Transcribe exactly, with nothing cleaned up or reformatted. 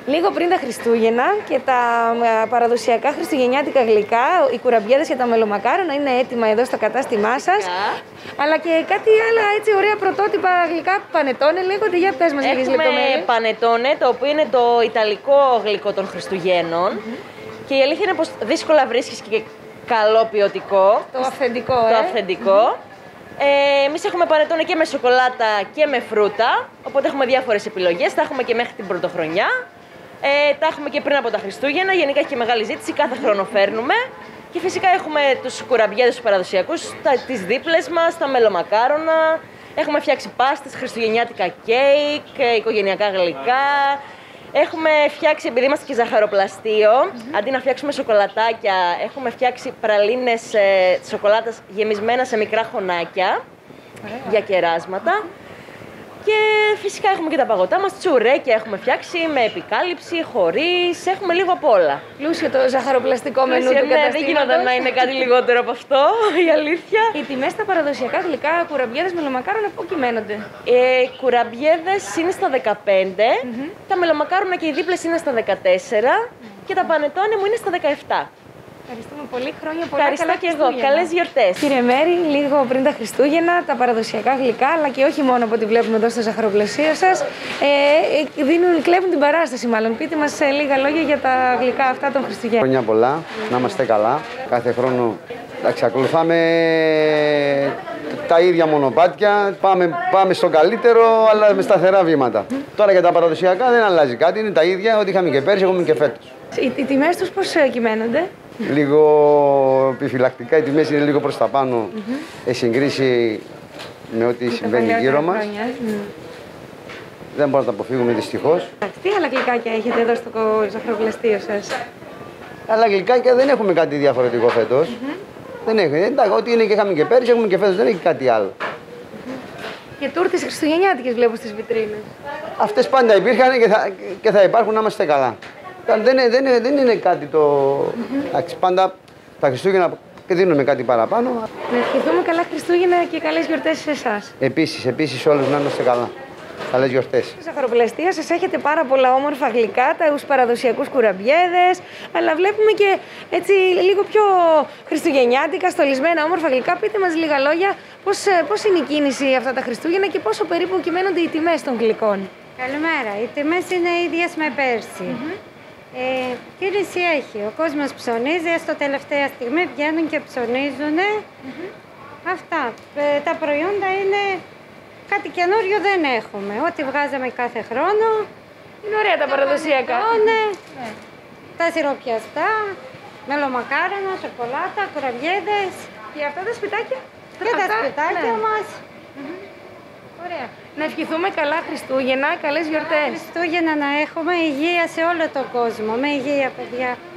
Λίγο πριν τα Χριστούγεννα και τα παραδοσιακά χριστουγεννιάτικα γλυκά, οι κουραμπιέδες και τα μελομακάρονα είναι έτοιμα εδώ στο κατάστημά σας. Αλλά και κάτι άλλα έτσι ωραία πρωτότυπα γλυκά πανετόνε λέγονται. Για πες μας λίγες λεπτομέρειες. Έχουμε πανετόνε, το οποίο είναι το ιταλικό γλυκό των Χριστουγέννων. Mm-hmm. Και η αλήθεια είναι πως δύσκολα βρίσκεις και καλό ποιοτικό. Το αυθεντικό, Το ε. αυθεντικό. Mm-hmm. Ε, εμείς έχουμε πανετόνε και με σοκολάτα και με φρούτα, οπότε έχουμε διάφορες επιλογές. Τα έχουμε και μέχρι την πρωτοχρονιά. Ε, τα έχουμε και πριν από τα Χριστούγεννα. Γενικά έχει και μεγάλη ζήτηση, κάθε χρόνο φέρνουμε. Και φυσικά έχουμε τους κουραμπιέδες τους παραδοσιακούς, τα, τις δίπλες μας, τα μελομακάρονα. Έχουμε φτιάξει πάστες, χριστουγεννιάτικα κέικ, οικογενειακά γλυκά. Έχουμε φτιάξει, επειδή είμαστε και ζαχαροπλαστείο, mm-hmm. αντί να φτιάξουμε σοκολατάκια, έχουμε φτιάξει πραλίνες ε, σοκολάτας γεμισμένα σε μικρά χωνάκια yeah. για κεράσματα. Και φυσικά έχουμε και τα παγωτά μας, τσουρέκια έχουμε φτιάξει με επικάλυψη, χωρίς, έχουμε λίγο απ' όλα. Πλούσιο το ζαχαροπλαστικό μενού του καταστήματος. καταστήματος. Δεν γινόταν να είναι κάτι λιγότερο από αυτό, η αλήθεια. Οι τιμές στα παραδοσιακά γλυκά, κουραμπιέδες, μελομακάρονα, πού κυμαίνονται? Ε, κουραμπιέδες είναι στα δεκαπέντε, mm-hmm. τα μελομακάρονα και οι δίπλες είναι στα δεκατέσσερα mm-hmm. και τα πανετόνε μου είναι στα δεκαεπτά. Ευχαριστούμε πολύ. Χρόνια πολλά. Ευχαριστώ και εγώ. Καλές γιορτές. Κύριε Μέρη, λίγο πριν τα Χριστούγεννα, τα παραδοσιακά γλυκά, αλλά και όχι μόνο από ό,τι βλέπουμε εδώ στο ζαχαροπλαστείο σας, ε, δίνουν, κλέβουν την παράσταση μάλλον. Πείτε μας ε, λίγα λόγια για τα γλυκά αυτά των Χριστουγέννων. Χρόνια πολλά, να είμαστε καλά. Κάθε χρόνο ακολουθάμε τα ίδια μονοπάτια, πάμε, πάμε στο καλύτερο, αλλά με σταθερά βήματα. Mm. Τώρα για τα παραδοσιακά δεν αλλάζει κάτι, είναι τα ίδια, ό,τι είχαμε και πέρσι, έχουμε και φέτος. Οι, οι τιμές τους πώς κυμαίνονται? Λίγο επιφυλακτικά, οι τιμές είναι λίγο προς τα πάνω, mm-hmm. συγκρίση με ό,τι συμβαίνει γύρω μας. Mm. Δεν μπορούμε να τα αποφύγουμε δυστυχώς. Τι άλλα γλυκάκια έχετε εδώ στο ζαχαροπλαστείο σας? Άλλα γλυκάκια δεν έχουμε κάτι διαφορετικό φέτος. Mm-hmm. Δεν έχουμε. Εντάξει, ό,τι είναι και είχαμε και πέρυσι, έχουμε και φέτος, δεν έχει κάτι άλλο. Mm-hmm. Και τούρτες χριστουγεννιάτικες βλέπω στις βιτρίνες. Αυτές πάντα υπήρχαν και θα, και θα υπάρχουν, να είμαστε καλά. Δεν, δεν, δεν είναι κάτι το... Mm-hmm. Πάντα τα Χριστούγεννα και δίνουμε κάτι παραπάνω. Να ευχηθούμε καλά Χριστούγεννα και καλές γιορτές σε εσάς. Επίσης, επίσης όλους να είμαστε καλά. Καλές γιορτές. Στη ζαχαροπλαστεία σας έχετε πάρα πολλά όμορφα γλυκά, τους παραδοσιακούς κουραμπιέδες, αλλά βλέπουμε και έτσι λίγο πιο χριστουγεννιάτικα, στολισμένα όμορφα γλυκά. Πείτε μας λίγα λόγια πώς, πώς είναι η κίνηση αυτά τα Χριστούγεννα και πόσο περίπου κυμαίνονται οι τιμές των γλυκών. Καλημέρα. Οι τιμές είναι ίδιες με πέρσι. Mm-hmm. Ε, κίνηση έχει. Ο κόσμος ψωνίζει, έστω τελευταία στιγμή βγαίνουν και ψωνίζουν. Mm-hmm. Αυτά. Ε, τα προϊόντα είναι κάτι καινούριο, δεν έχουμε. Ό,τι βγάζαμε κάθε χρόνο. Είναι ωραία τα παραδοσιακά. Ναι. Yeah. Τα σιροπιαστά, μελομακάρονα, σοκολάτα, κουραμπιέδες. Και αυτά τα σπιτάκια. Και αυτά, τα σπιτάκια ναι. μας. Mm-hmm. Ωραία. Να ευχηθούμε καλά Χριστούγεννα, καλές γιορτές. Χριστούγεννα να έχουμε, υγεία σε όλο τον κόσμο. Με υγεία, παιδιά.